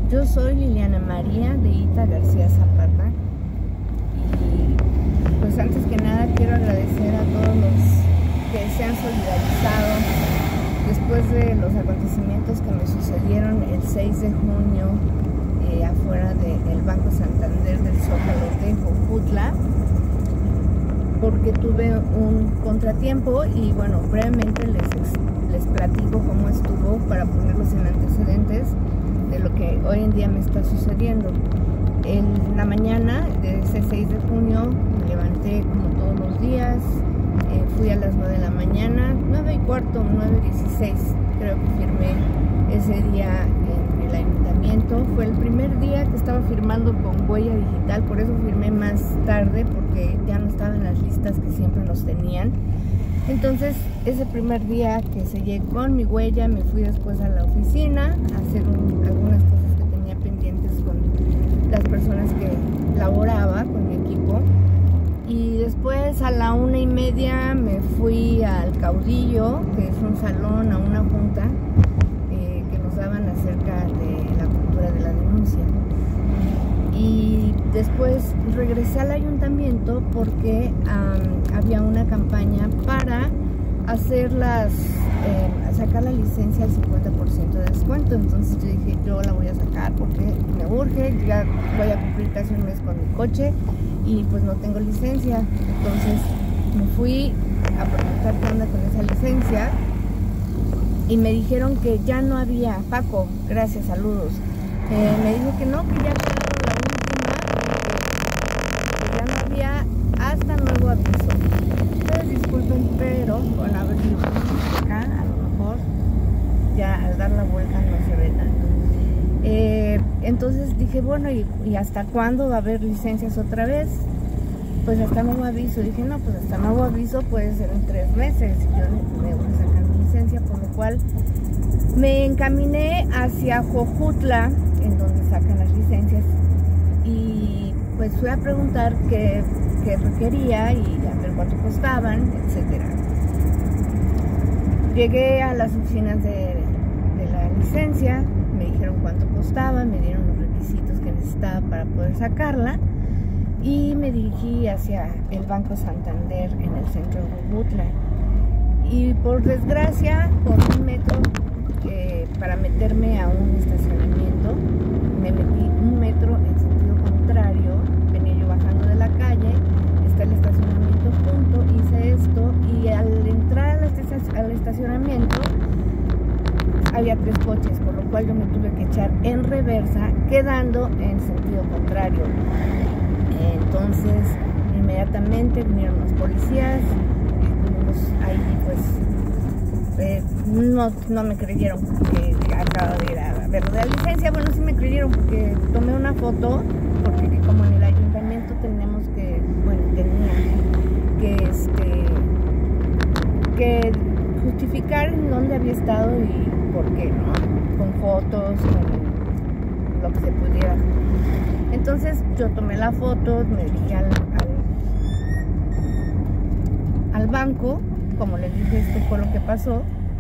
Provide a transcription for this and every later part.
Yo soy Liliana María de Ita García Zapata y pues antes que nada quiero agradecer a todos los que se han solidarizado después de los acontecimientos que me sucedieron el 6 de junio afuera del Banco Santander del Zócalo de Jojutla, porque tuve un contratiempo y bueno, brevemente les platico cómo estuvo para ponerlos en antecedentes de lo que hoy en día me está sucediendo. En la mañana de ese 6 de junio me levanté como todos los días, fui a las 9 de la mañana, 9:15, 9:16 creo que firmé ese día en el ayuntamiento. Fue el primer día que estaba firmando con huella digital, por eso firmé más tarde, porque ya no estaba en las listas que siempre nos tenían. Entonces ese primer día que sellé con mi huella, me fui después a la oficina a hacer algunas cosas que tenía pendientes con las personas que laboraba con mi equipo. Y después a la 1:30 me fui al Caudillo, que es un salón, a una junta que nos daban acerca de la cultura de la denuncia. Y después regresé al ayuntamiento porque había una campaña para hacer sacar la licencia al 50% de descuento. Entonces yo dije, yo la voy a sacar porque me urge, ya voy a cumplir casi un mes con mi coche y pues no tengo licencia. Entonces me fui a preguntar qué onda con esa licencia y me dijeron que ya no había. Paco, gracias, saludos. Me dijo que no, que ya quedaba la última, que ya no había hasta nuevo aviso. Ustedes disculpen, pero con haber ido acá, a lo mejor ya al dar la vuelta no se ve tanto. Entonces dije, bueno, ¿y hasta cuándo va a haber licencias otra vez? Pues hasta nuevo aviso. Dije, no, pues hasta nuevo aviso puede ser en 3 meses. Yo me voy a sacar mi licencia, por lo cual me encaminé hacia Jojutla, en donde sacan las licencias, y pues fui a preguntar qué requería y a ver cuánto costaban, etcétera. Llegué a las oficinas de la licencia, me dijeron cuánto costaba, me dieron los requisitos que necesitaba para poder sacarla y me dirigí hacia el Banco Santander en el centro de Jojutla. Y por desgracia, por un metro, para meterme a un estacionamiento, me metí un metro en sentido contrario. Venía yo bajando de la calle, está el estacionamiento junto, hice esto y al entrar al estacionamiento había 3 coches, por lo cual yo me tuve que echar en reversa, quedando en sentido contrario. Entonces inmediatamente vinieron los policías y estuvimos ahí, pues no me creyeron que acababa de ir a ver la licencia. Bueno, sí me creyeron porque tomé una foto, porque como en el ayuntamiento tenía que justificar en dónde había estado y por qué, ¿no? Con fotos, con lo que se pudiera. Entonces yo tomé la foto, me dirigí al banco, como les dije, esto fue lo que pasó.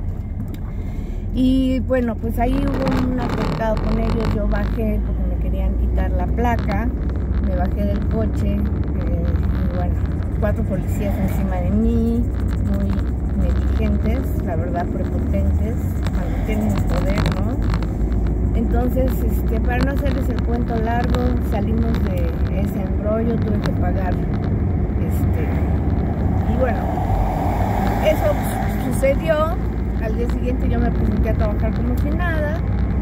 Y bueno, pues ahí hubo un altercado con ellos. Yo bajé porque me querían quitar la placa, me bajé del coche, y bueno, 4 policías encima de mí, muy negligentes, la verdad, prepotentes, cuando tienen poder, ¿no? Entonces, para no hacerles el cuento largo, salimos de ese embrollo, tuve que pagar, y bueno, eso sucedió. Al día siguiente yo me presenté a trabajar como si nada,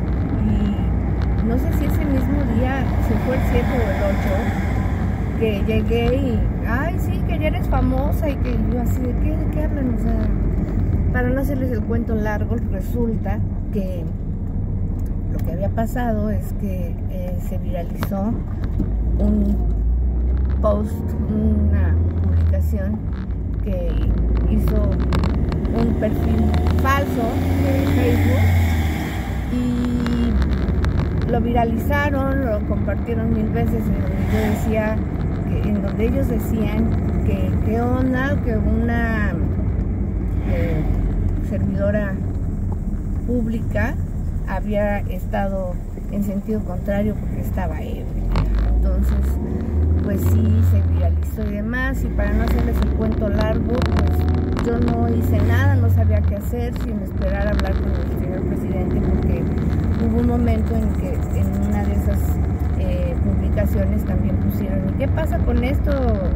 y no sé si ese mismo día, si fue el 7 o el 8, que llegué y, ay, sí, que ya eres famosa, y que yo así, ¿de qué hablan? O sea, para no hacerles el cuento largo, resulta que lo que había pasado es que se viralizó un post, una publicación que hizo un perfil falso de Facebook y lo viralizaron, lo compartieron 1000 veces, en donde ellos decían que qué onda, que una servidora pública había estado en sentido contrario porque estaba ebrio. Entonces, pues sí, se viralizó y demás, y para no hacerles el cuento largo, pues yo no hice nada, no sabía qué hacer sin esperar a hablar con el señor presidente, porque hubo un momento en que en una de esas publicaciones también pusieron: ¿y qué pasa con esto,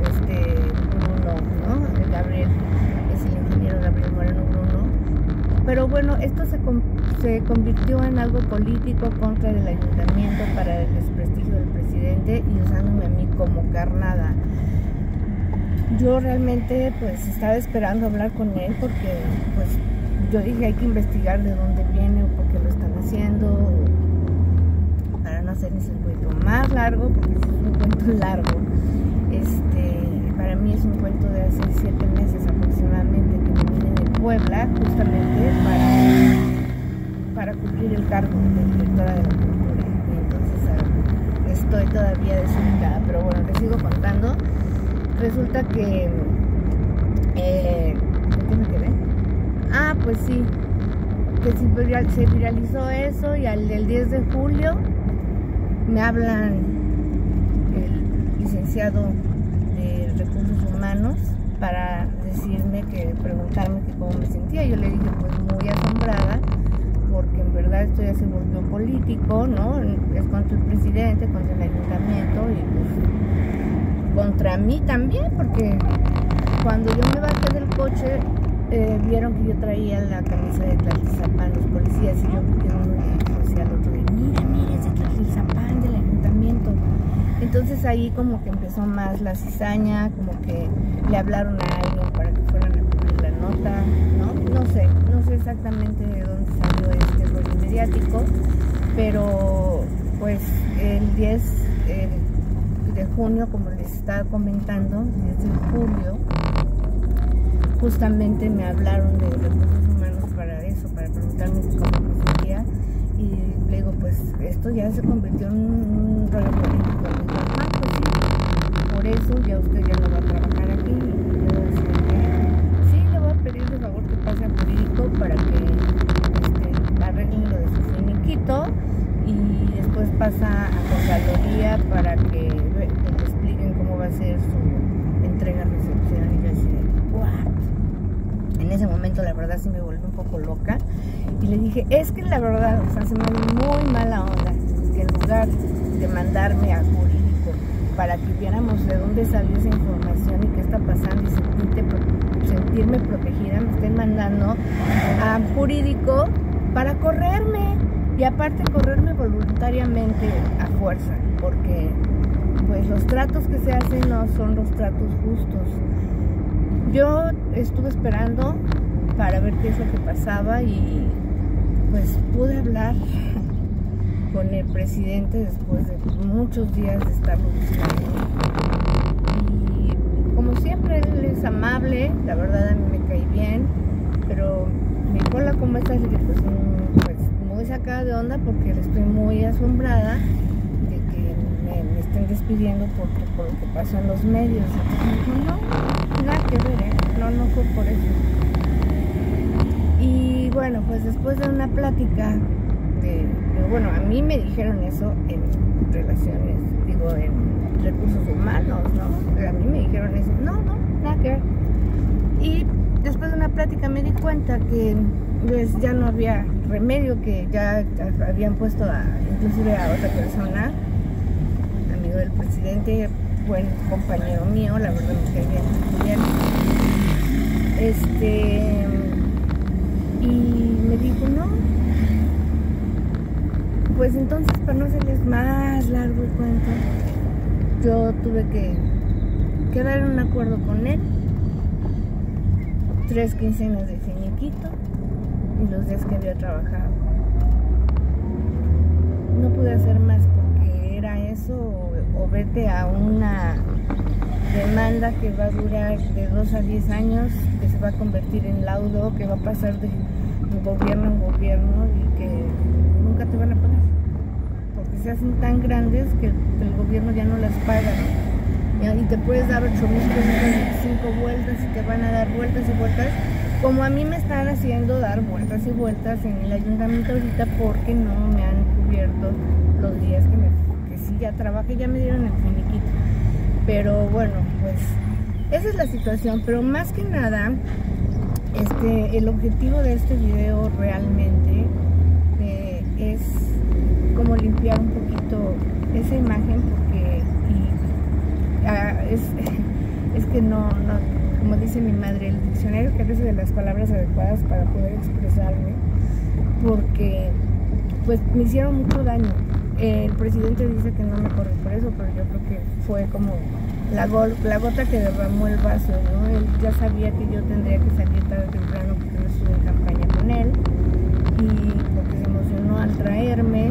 Bruno, ¿no? Gabriel, es el ingeniero Gabriel Moreno Bruno. Pero bueno, esto se convirtió en algo político contra el ayuntamiento para el desprestigio del presidente y usándome a mí como carnada. Yo realmente pues estaba esperando hablar con él porque pues yo dije hay que investigar de dónde viene o por qué lo están haciendo, para no hacer ese cuento más largo, porque es un cuento largo. Para mí es un cuento de hace 7 meses aproximadamente que me vine de Puebla justamente para cumplir el cargo de directora de la cultura. Y entonces estoy todavía desubicada, pero bueno, les sigo contando. Resulta que ¿en qué me quedé? Ah, pues sí, que se viralizó eso, y el 10 de julio me hablan el licenciado de Recursos Humanos para decirme preguntarme que cómo me sentía. Yo le dije pues muy asombrada, porque en verdad esto ya se volvió político, ¿no? Es contra el presidente, contra el ayuntamiento y pues contra mí también, porque cuando yo me bajé del coche vieron que yo traía la camisa de Tlaltizapán, los policías, y yo me quedé muy hacia el otro de mira, es de Tlaltizapán, del ayuntamiento. Entonces ahí como que empezó más la cizaña, como que le hablaron a alguien para que fueran a cubrir la nota, ¿no? No sé exactamente de dónde salió este rollo mediático, pero pues el 10 de junio, como les estaba comentando, 10 de julio, justamente me hablaron de Recursos Humanos para eso, para preguntarme cómo me sentía, y le digo, pues esto ya se convirtió en un rollo político. Me dijo, pues sí, por eso ya usted ya no va a trabajar aquí. Y yo decía que sí, le voy a pedir de favor que pase a jurídico para que arreglen lo de su finiquito, y después pasa a Contraloría para que le expliquen cómo va a ser su entrega-recepción. Y yo decía, ¿what? En ese momento la verdad sí me volví un poco loca y le dije, es que la verdad, o sea, se me dio muy mala onda que en lugar de mandarme a jurídico para que viéramos de dónde salió esa información y qué está pasando y sentirme protegida, me estén mandando a jurídico para correrme, y aparte correrme voluntariamente a fuerza, porque pues los tratos que se hacen no son los tratos justos. Yo estuve esperando para ver qué es lo que pasaba, y pues pude hablar con el presidente después de muchos días de estarlo buscando. Y como siempre, él es amable, la verdad a mí me cae bien, pero me dijo, hola, ¿cómo estás? Y dije, pues muy sacada de onda, porque estoy muy asombrada de que me estén despidiendo por lo que pasó en los medios. Entonces me dijo, no, nada que ver, no fue por eso. Y bueno, pues después de una plática bueno, a mí me dijeron eso en relaciones, en recursos humanos, ¿no? A mí me dijeron eso, no, nada que ver. Y después de una plática me di cuenta que pues ya no había remedio, que ya habían puesto inclusive a otra persona, amigo del presidente, buen compañero mío, la verdad me cae bien. Y me dijo, no, pues entonces, para no hacerles más largo el cuento, yo tuve que quedar en un acuerdo con él, 3 quincenas de finiquito y los días que había trabajado. No pude hacer más, porque era eso o vete a una demanda que va a durar de 2 a 10 años, que se va a convertir en laudo, que va a pasar de gobierno en gobierno y que nunca te van a pagar, porque se hacen tan grandes que el gobierno ya no las paga, ¿no? Y te puedes dar 8,000 pesos, 5 vueltas, y te van a dar vueltas y vueltas como a mí me están haciendo dar vueltas y vueltas en el ayuntamiento ahorita porque no me han cubierto los días que sí ya trabajé, ya me dieron el finiquito. Pero bueno, pues esa es la situación. Pero más que nada, el objetivo de este video realmente es como limpiar un poquito esa imagen, porque es que no, como dice mi madre, el diccionario carece de las palabras adecuadas para poder expresarme, porque pues me hicieron mucho daño. El presidente dice que no me corre por eso, pero yo creo que fue como la gota que derramó el vaso, ¿no? Él ya sabía que yo tendría que salir tarde o temprano porque no estuve en campaña con él, y porque se emocionó al traerme.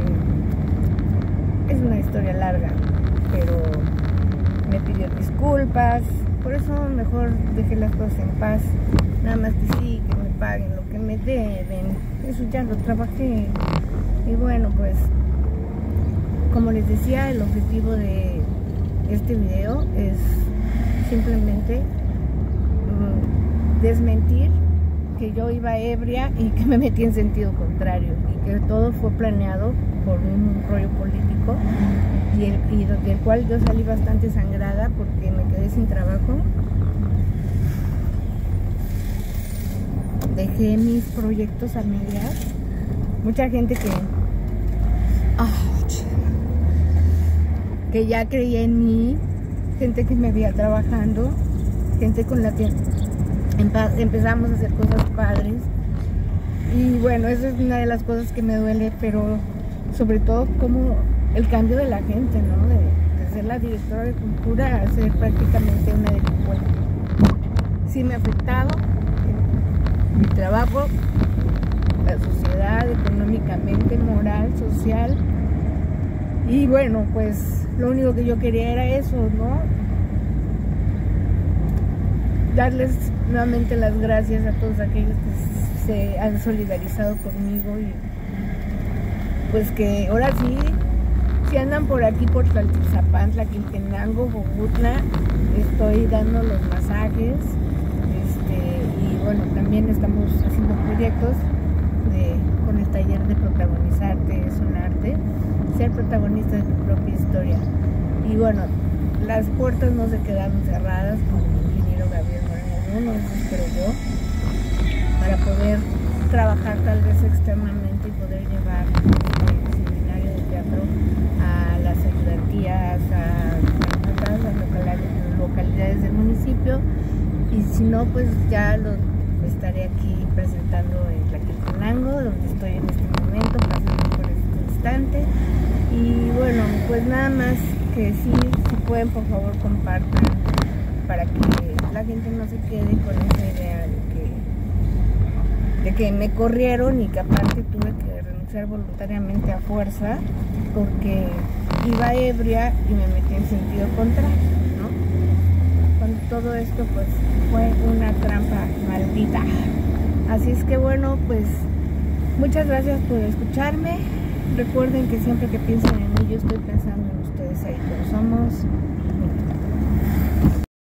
Es una historia larga, pero me pidió disculpas. Por eso mejor dejé las cosas en paz. Nada más que sí, que me paguen lo que me deben. Eso ya lo trabajé. Y bueno, pues como les decía, el objetivo de este video es simplemente desmentir que yo iba ebria y que me metí en sentido contrario, y que todo fue planeado por un rollo político, y del cual yo salí bastante sangrada porque me quedé sin trabajo. Dejé mis proyectos a medias. Mucha gente que ya creía en mí, gente que me veía trabajando, gente con la que empezamos a hacer cosas padres. Y bueno, eso es una de las cosas que me duele, pero sobre todo como el cambio de la gente, ¿no? De ser la directora de cultura a ser prácticamente una delincuente. Sí me ha afectado mi trabajo, la sociedad, económicamente, moral, social. Y bueno, pues lo único que yo quería era eso, ¿no? Darles nuevamente las gracias a todos aquellos que se han solidarizado conmigo, y pues que ahora sí, si andan por aquí por Tlaltizapantla, Quiltenango, Jojutla, estoy dando los masajes, y bueno, también estamos haciendo proyectos con el taller de protagonizarte, sonarte, ser protagonista de tu propia historia. Y bueno, las puertas no se quedaron cerradas con el ingeniero Gabriel Moreno, eso espero yo, para poder trabajar tal vez externamente y poder llevar el seminario de teatro a las ayudantías, a las localidades del municipio. Y si no, pues ya lo estaré aquí presentando en Tlaquiltenango, donde estoy en este momento, pasando por este instante. Y bueno, pues nada más que si pueden, por favor, compartan, para que la gente no se quede con esa idea de que me corrieron, y que aparte tuve que renunciar voluntariamente a fuerza porque iba ebria y me metí en sentido contrario, ¿no? Cuando todo esto pues fue una trampa maldita. Así es que bueno, pues muchas gracias por escucharme. Recuerden que siempre que piensen en mí, yo estoy pensando en ustedes. Ahí todos somos.